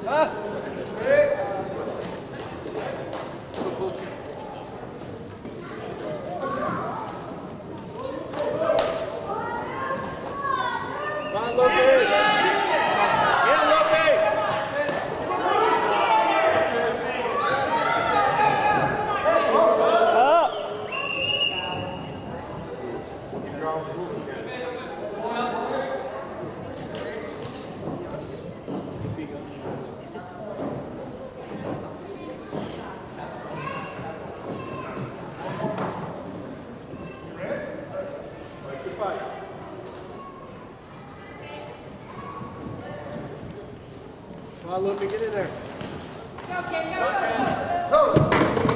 Come on, Luke, get in there. Go, Ken, go! Go!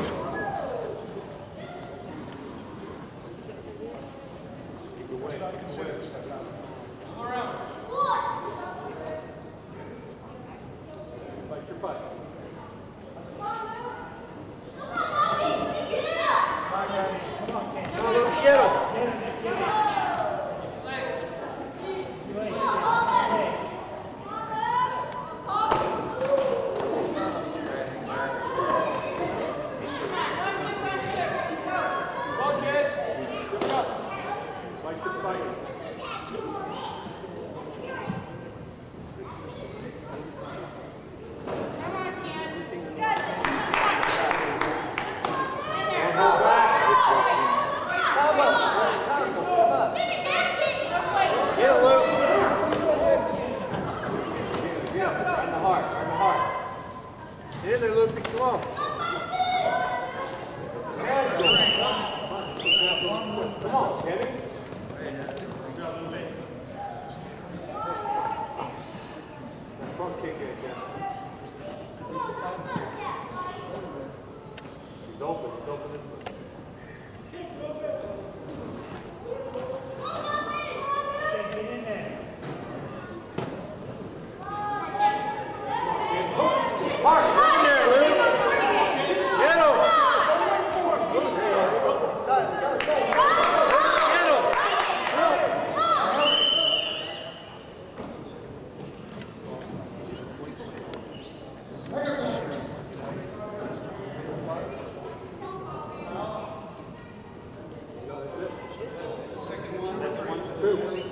Keep it away. All around. Fight your fight. Come on, Luke, get him. Get in there, Luke, pick you off. Come on, Kenny. Front kick it, Kenny. He's open, he's open. Two.